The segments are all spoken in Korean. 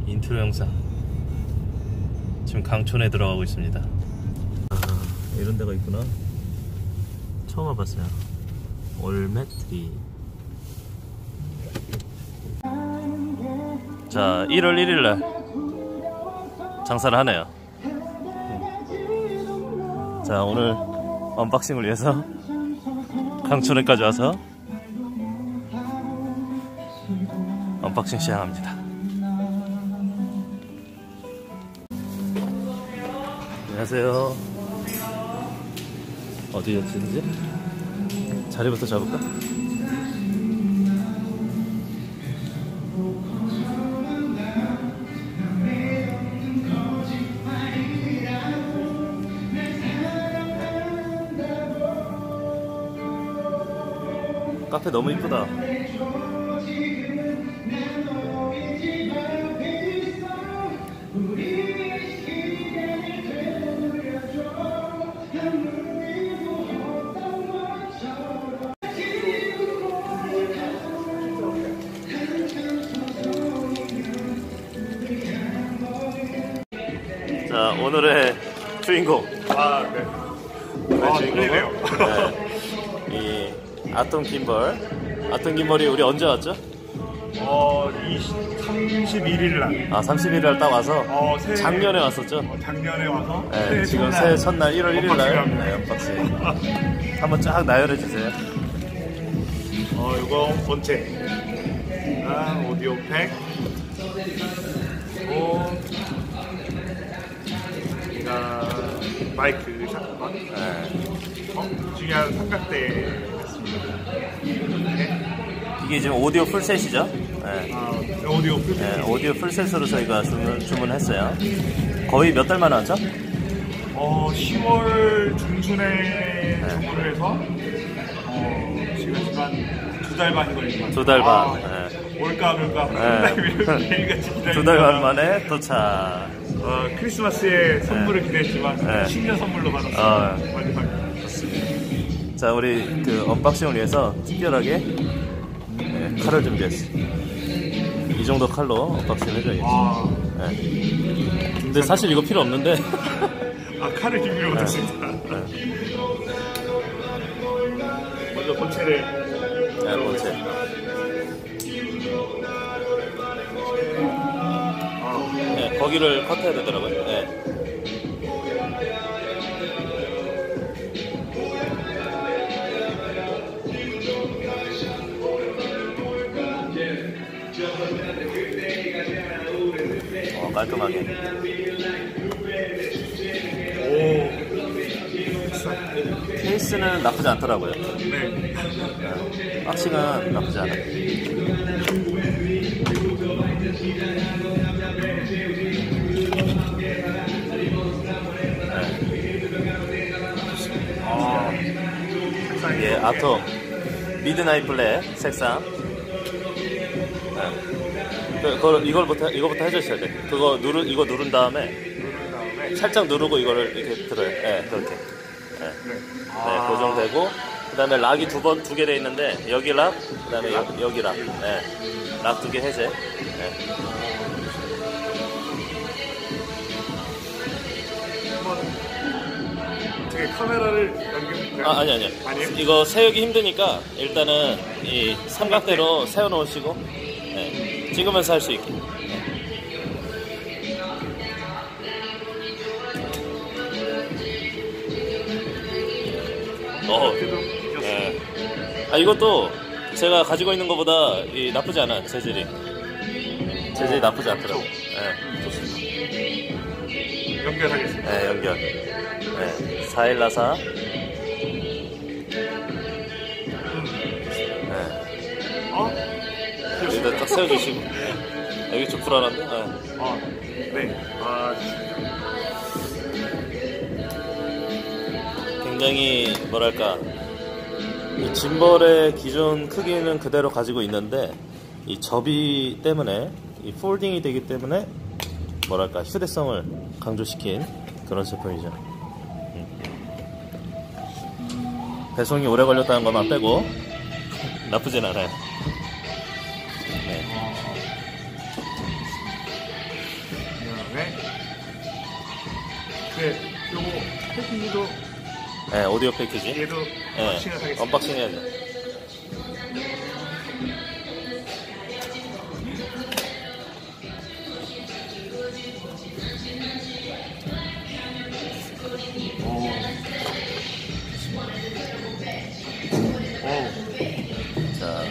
인트로 영상. 지금 강촌에 들어가고 있습니다. 아, 이런 데가 있구나. 처음 와봤어요. 올메트리. 자, 1월 1일날 장사를 하네요. 자, 오늘 언박싱을 위해서 강촌에까지 와서 언박싱 시작합니다. 안녕하세요. 어디였지? 자리부터 잡을까? 카페 너무 이쁘다. 자, 오늘의 주인공. 아, 네. 오늘의 주인공은 이 아톰 김벌. 아톰 김벌이 우리 언제 왔죠? 31일 날. 아, 31일 딱 와서 작년에 왔었죠? 작년에 와서. 네, 지금 새해 첫날 1월 1일 날 언박싱. 한번 쫙 나열해 주세요. 이거 본체. 오디오 팩. 그리고 얘가 마이크 샷건. 중요한 삼각대. 이게 지금 오디오 풀셋이죠? 네. 오디오 풀셋. 네, 오디오 풀셋으로 저희가 주문했어요. 거의 몇 달 만에 왔죠? 10월 중순에 주문을 해서 지금 한 2달 반이 걸린 것 같아요. 2달 반. 올까 안 올까 매일같이 기다리다가 2달 반 만에 도착. 크리스마스에 선물을 기대했지만 신년 선물로 받았어요. 자, 우리 그 언박싱을 위해서 특별하게 칼을 준비했어. 이 정도 칼로 언박싱을 해줘야겠지. 근데 사실 이거 필요 없는데. 칼을 준비를 못했습니다. 먼저 본체를. 본체. 거기를 컷해야 되더라고요. 깔끔하게. 케이스는 나쁘지 않더라고요. 박싱은 나쁘지 않아요. 이게 아톰 미드나잇 블랙 색상. 이거부터 해주셔야 돼. 이거 누른 다음에 살짝 누르고 이거를 이렇게 들어요. 그렇게. 고정되고, 그 다음에 락이 두 개 돼 있는데, 여기 락, 그 다음에 여기 락. 락 2개 해제. 어떻게 카메라를 아니요. 이거 세우기 힘드니까, 일단은 이 삼각대로 세워놓으시고, 찍으면서 할 수 있게. 이것도 제가 가지고 있는 것보다 나쁘지 않아요. 재질이 나쁘지 않더라고요. 좋습니다. 연결하겠습니다. 연결. 4144. 여기다 딱 세워주시고. 여기 좀 불안한데? 굉장히 뭐랄까, 이 짐벌의 기존 크기는 그대로 가지고 있는데, 이 접이 때문에, 이 폴딩이 되기 때문에 뭐랄까, 휴대성을 강조시킨 그런 제품이죠. 배송이 오래 걸렸다는 것만 빼고 나쁘진 않아요. 네, 요거 패키지도 네, 오디오 패키지. 얘도 네, 언박싱을 하겠습니다. 언박싱 해야죠. 자,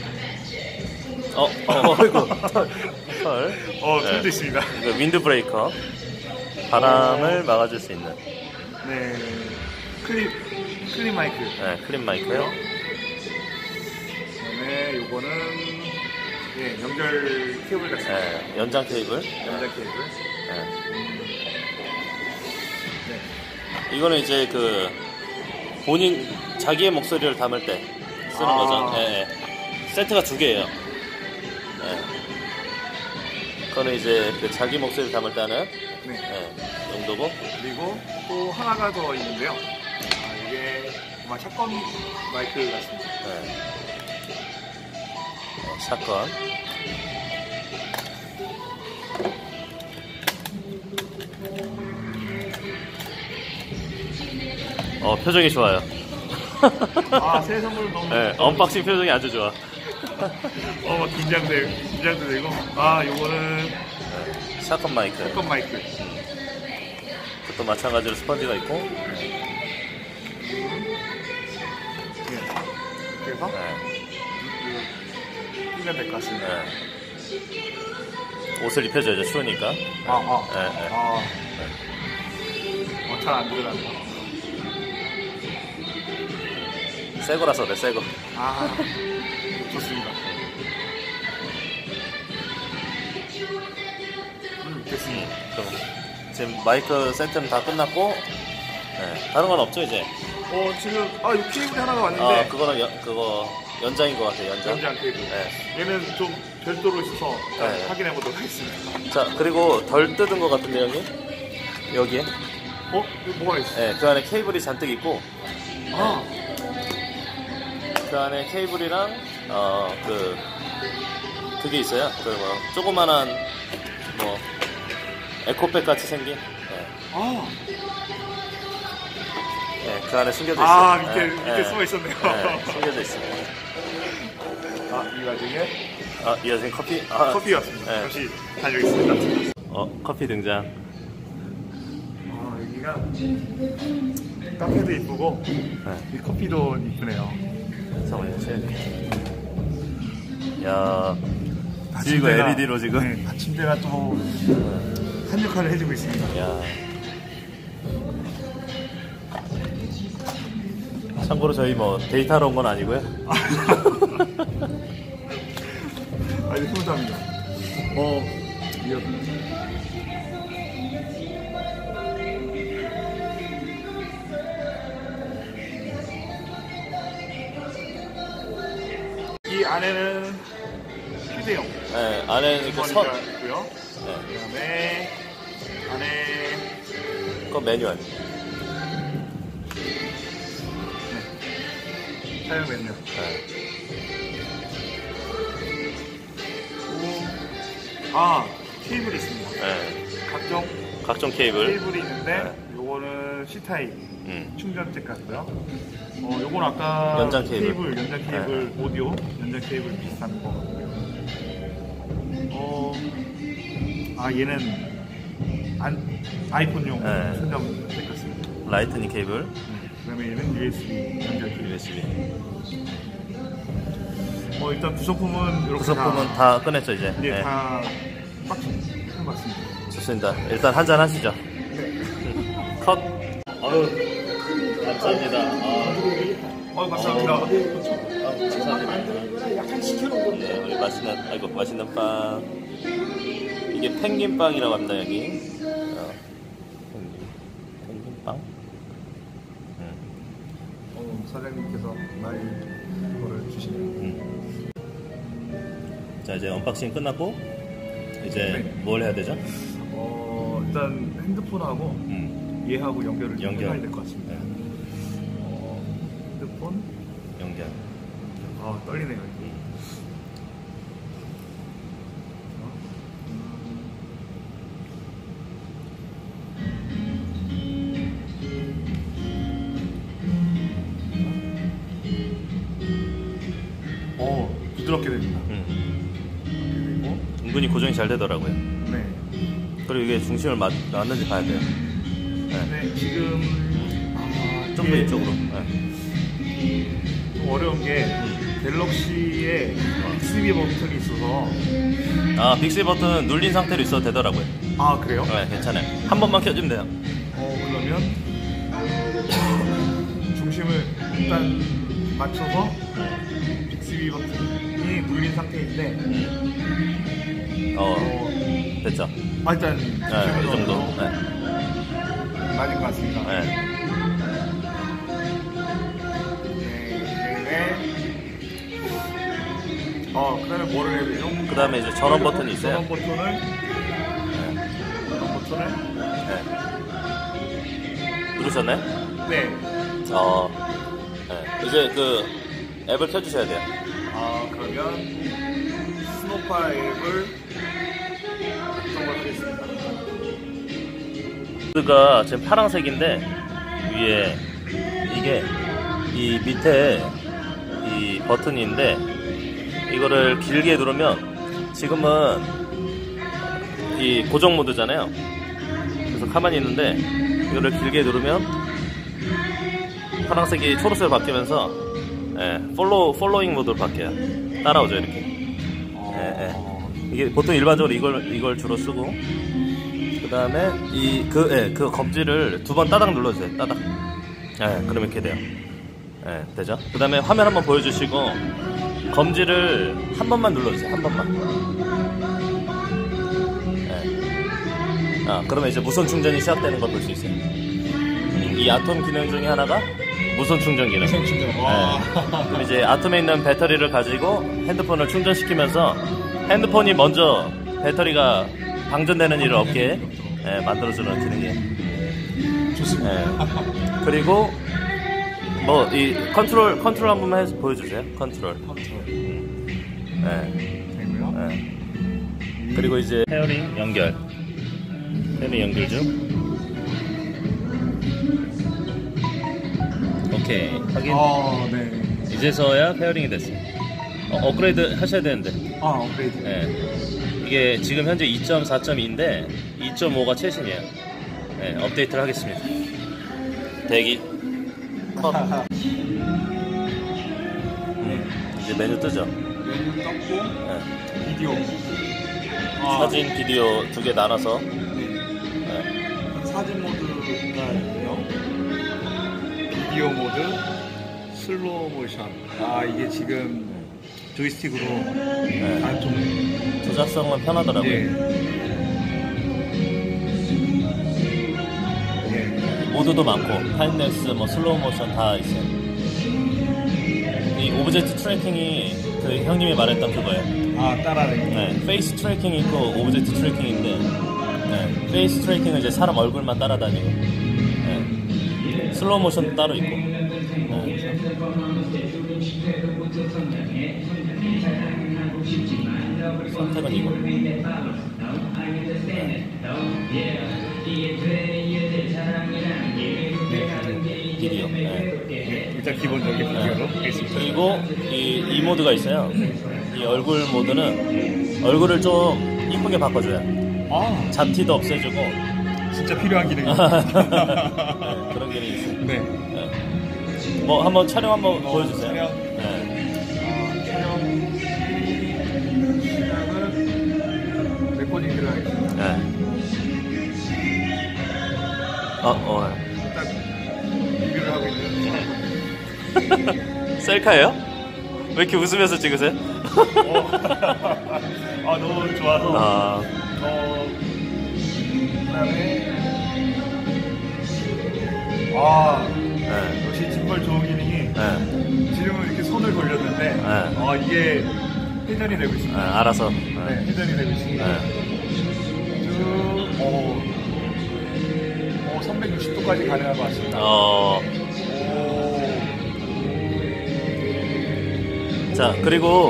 어이구, 털. 털도 있습니다. 이거 윈드 브레이커. 바람을 막아줄 수 있는. 네, 클린 마이크. 네, 클린 마이크요. 그다음에 요거는 예, 연결 케이블 같습니다. 네, 연장 케이블. 연장 케이블. 네. 네. 이거는 이제 그 본인 자기의 목소리를 담을 때 쓰는 거죠. 네, 네. 세트가 두 개예요. 네. 그거는 이제 그 자기 목소리를 담을 때 하는 네, 용도고. 그리고 또 하나가 더 있는데요. 이게 아마 샷건 마이크 같습니다. 네. 샷건. 표정이 좋아요. 새 선물 너무. 네, 언박싱 표정이 아주 좋아. 막 긴장도 되고. 요거는 네, 샷건 마이크. 샷건 마이크. 또 마찬가지로 스펀지가 있고. 그래서 끼면 될 것 같습니다. 네. 옷을 입혀줘야죠, 추우니까. 잘 안 들어간다. 새 거라서 그래, 새 거. 좋습니다. 됐습니다. 그럼 지금 마이크 세트는 다 끝났고, 네, 다른 건 없죠, 이제? 지금, 이 케이블이 하나가 왔는데. 그거는 그거 연장인 것 같아요, 연장. 케이블. 네. 얘는 좀 별도로 있어서 네. 확인해 보도록 하겠습니다. 자, 그리고 덜 뜯은 것 같은데, 형님? 여기에? 이거 뭐가 있어? 네, 그 안에 케이블이 잔뜩 있고. 그 안에 케이블이랑, 그게 있어요. 조그만한, 에코백 같이 생긴. 네, 그 안에 숨겨져 있어요. 밑에 숨어 있었네요. 네, 숨겨져 있습니다. 이 와중에. 이 와중에 커피? 커피 왔습니다. 네. 잠시 다녀오겠습니다. 커피 등장. 여기가 카페도 이쁘고, 이 커피도 이쁘네요. 잠깐만요, 야, 지금 LED로 지금. 네, 받침대가 또 한 역할을 해주고 있습니다. 야. 참고로 저희 데이터로 온 건 아니고요. 이제 소감입니다. 이 안에는 휴대용. 네, 안에는 그 주머니가 있고요. 네. 그다음에 안에 그거 매뉴얼. 사용 매뉴얼. 네. 케이블이 있습니다. 네. 각종 케이블. 케이블이 있는데 요거는 C타입 충전잭 같고요. 요건 아까 연장 케이블. 연장 케이블 오디오 연장 케이블 비슷한 거 같고요. 얘는 아이폰용 충전잭 같습니다. 라이트닝 케이블. 그다음에 얘는 USB 연결 케이블. USB. 일단 구성품은 이렇게 구성품은 다 꺼냈죠 이제. 네, 다 박스한 것 같습니다. 좋습니다. 일단 한잔 하시죠. 네. 컷. 감사합니다. 감사합니다. 감사합니다. 약간 시켜놓은 네, 우리 맛있는 빵. 이게 펭귄 빵이라고 합니다 여기. 펭귄 빵. 사장님께서 많이 그거를 주시네요. 자 이제 언박싱 끝났고 이제 뭘 해야 되죠? 일단 핸드폰하고 얘하고 연결을 해야 될 것 같습니다. 네. 핸드폰 연결. 떨리네요. 은근히 고정이 잘 되더라고요. 네. 그리고 이게 중심을 맞는지 봐야 돼요. 네, 지금 좀 더 이게 이쪽으로. 좀 어려운 게 갤럭시에 빅스비 버튼이 있어서. 아, 빅스비 버튼 눌린 상태로 있어도 되더라고요. 아, 그래요? 네, 괜찮아요. 한 번만 켜주면 돼요. 그러면 중심을 일단 맞춰서 빅스비 버튼이 눌린 상태인데 됐죠. 일단 네, 이 정도. 네. 맞은 것 같습니다. 네. 그다음에 뭐를 해야 되죠? 그 다음에 이제 전원 버튼이 있어요. 전원 버튼을 네. 누르셨나요? 네. 네. 이제 그 앱을 켜주셔야 돼요. 그러면 스노파 앱을 작동을 하겠습니다. 보드가 지금 파란색인데 위에 이게 이 밑에 이 버튼인데 이거를 길게 누르면 지금은 이 고정 모드잖아요. 그래서 가만히 있는데 이거를 길게 누르면 파란색이 초록색으로 바뀌면서 폴로잉 모드로 바뀌어요. 따라오죠 이렇게. 이게 보통 일반적으로 이걸 주로 쓰고 그 다음에 그 검지를 2번 따닥 눌러주세요. 따닥. 그러면 이렇게 돼요. 되죠? 그 다음에 화면 한번 보여주시고 검지를 한 번만 눌러주세요. 한 번만. 그러면 이제 무선 충전이 시작되는 걸 볼 수 있어요. 이 아톰 기능 중에 하나가 무선 충전 기능. 무선 충전. 그럼 이제 아톰에 있는 배터리를 가지고 핸드폰을 충전시키면서 핸드폰이 먼저 배터리가 방전되는 일을 없게 만들어주는 기능이에요. 좋습니다. 그리고 뭐 이 컨트롤 한 번만 보여주세요. 컨트롤. 되고요. 그리고 이제 페어링 연결 중. 오케이, 확인. 네. 이제서야 페어링이 됐어요. 업그레이드 하셔야 되는데. 업그레이드. 이게 지금 현재 2.4.2인데 2.5가 최신이에요. 업데이트를 하겠습니다. 대기. 이제 메뉴 뜨죠. 메뉴 떴고 비디오. 사진, 비디오 2개 나눠서. 사진 모드가 있고요. 비디오 모드, 슬로우 모션. 이게 지금 조이스틱으로 좀 조작성은 편하더라고요. 모드도 많고 타임랩스, 뭐 슬로우 모션 다 있어요. 이 오브젝트 트래킹이 그 형님이 말했던 그거예요. 따라하는. 페이스 트래킹 있고 오브젝트 트래킹인데 페이스 트래킹은 이제 사람 얼굴만 따라다니고 슬로우 모션도 따로 있고. 선택은 이거. 비디오. 일단 기본적인 비디오로 하겠습니다. 그리고 이 모드가 있어요. 이 얼굴 모드는 얼굴을 좀 이쁘게 바꿔줘요. 잡티도 없애주고. 진짜 필요한 기능이에요. 그런 기능이 있어요. 네. 뭐 한번 촬영 한번 보여주세요. 촬영. 시간은 레코딩 들어가겠습니다. 일단 리뷰를 하고 있는. 셀카예요? 왜 이렇게 웃으면서 찍으세요? 너무 좋아서. 그다음에 역시 짐벌 좋은 기능이 지금은 이렇게 손을 돌렸는데 이게 회전이 되고 있습니다. 알아서. 회전이 되고 있습니다. 쭉 360도까지 가능한 것 같습니다. 자, 그리고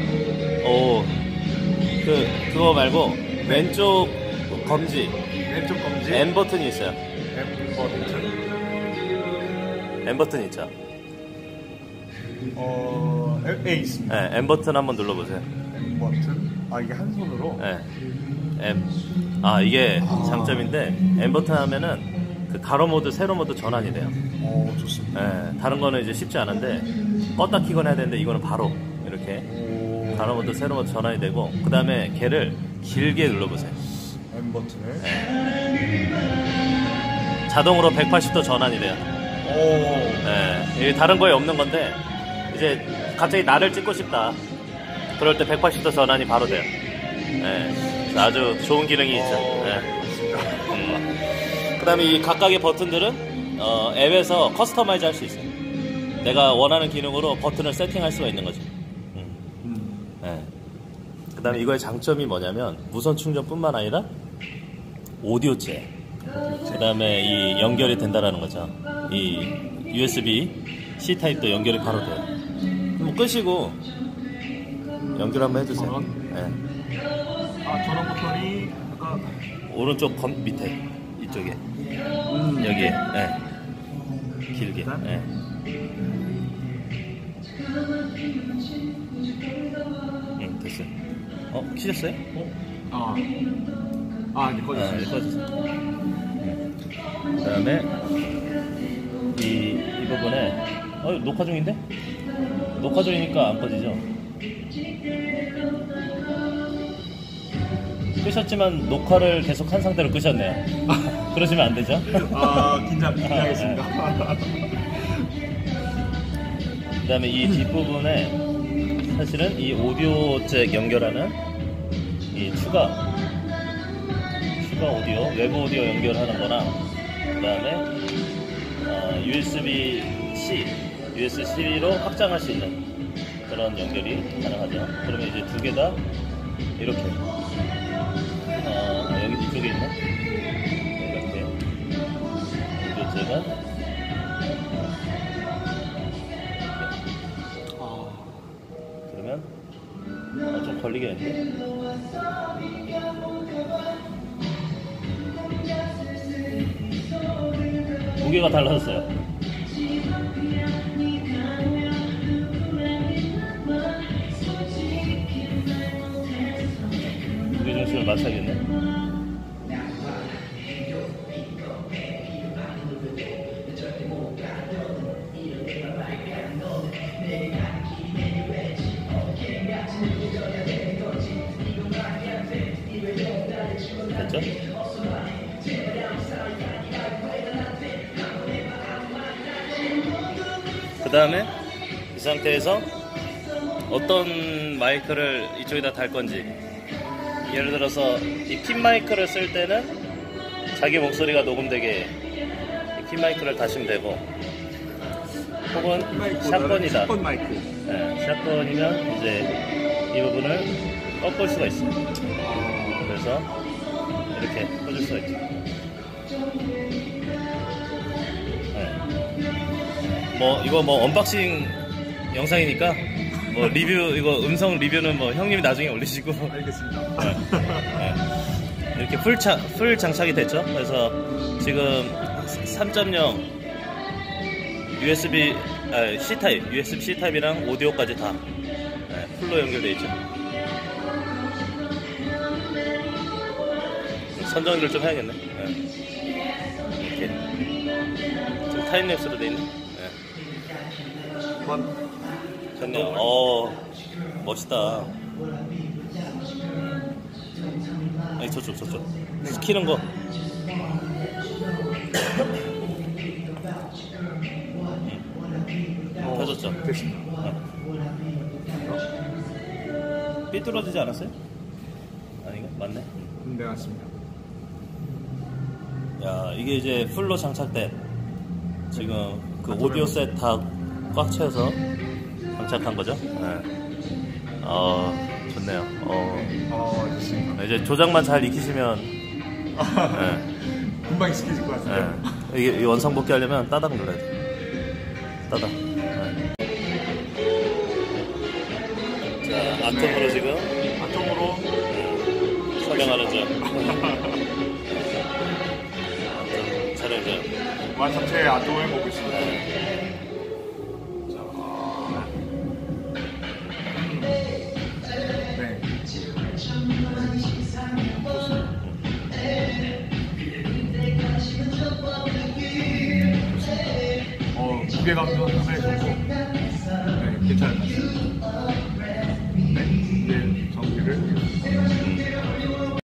그거 말고 왼쪽 검지 M 버튼이 있어요. M 버튼 있죠. 있습니다. M 버튼 한번 눌러보세요. M 버튼. 아, 이게 한 손으로? 네. 이게 장점인데 M 버튼 하면은 그 가로 모드, 세로 모드 전환이 돼요. 좋습니다. 네. 다른 거는 이제 쉽지 않은데 껐다 키거나 해야 되는데 이거는 바로 이렇게 가로 모드, 세로 모드 전환이 되고 그 다음에 걔를 길게 눌러보세요. M 버튼을. 네. 자동으로 180도 전환이 돼요. 네. 이게 다른 거에 없는 건데 이제 갑자기 나를 찍고 싶다. 그럴 때 180도 전환이 바로 돼요. 네. 아주 좋은 기능이 있죠. 네. 그 다음에 이 각각의 버튼들은 앱에서 커스터마이즈 할 수 있어요. 내가 원하는 기능으로 버튼을 세팅할 수가 있는 거죠. 네. 그 다음에 이거의 장점이 뭐냐면 무선 충전뿐만 아니라 오디오 잭. 그 다음에 이 연결이 된다라는 거죠. 이 USB-C 타입도 연결이 바로 돼요. 그럼 끄시고 연결 한번 해주세요. 네. 전원 버튼이 아까 오른쪽 밑에 이쪽에 여기에 네. 길게. 네. 됐어요. 키셨어요? 이제 꺼졌어요. 꺼졌어요. 그 다음에 이 부분에 녹화 중인데? 녹화 중이니까 안 꺼지죠? 끄셨지만 녹화를 계속 한 상태로 끄셨네요. 그러시면 안 되죠? 긴장하겠습니다. 그 다음에 이 뒷부분에 사실은 이 오디오 잭 연결하는 이 추가 오디오, 외부 오디오 연결하는 거랑 그 다음에 USB-C로 확장할 수 있는 그런 연결이 가능하죠. 그러면 이제 두 개 다 이렇게 여기 이쪽에 있는 이렇게 오디오 잭은 그러면 좀 걸리겠는데? 무게가 달라졌어요. 무게 중심을 맞춰야겠네. 됐죠? 그 다음에 이 상태에서 어떤 마이크를 이쪽에다 달 건지, 예를 들어서 이 핀 마이크를 쓸 때는 자기 목소리가 녹음되게 핀 마이크를 다시면 되고, 혹은 샷건이다. 샷건 마이크. 네, 샷건이면 이제 이 부분을 꺾을 수가 있어요. 그래서 이렇게 꽂을 수가 있죠. 이거 언박싱 영상이니까 리뷰, 이거 음성 리뷰는 형님이 나중에 올리시고. 알겠습니다. 이렇게 풀 장착이 됐죠. 그래서 지금 3.0 USB-C 타입, USB-C 타입이랑 오디오까지 다 풀로 연결되어 있죠. 선정기를 좀 해야겠네. 이렇게 지금 타임랩스로 되어 있네. 좋네요. 멋있다. 아니, 저쪽. 키는 거. 펴졌죠? 됐습니다. 삐뚤어지지 않았어요? 아닌가? 맞네. 네, 맞습니다. 야, 이게 이제 풀로 장착된 지금 그 오디오 셋 다 꽉 채워서 장착한 거죠? 네. 좋네요. 좋습니다. 이제 조작만 잘 익히시면 금방 익숙해질 것 같아요. 이게 원상복귀 하려면 따닥 눌러야 돼. 따닥. 자, 아톰으로 지금 촬영하는 점. 촬영 점. 완성체 아톰을 보고 있습니다. 무게감도 상당히 좋고 네, 괜찮은 것 같습니다.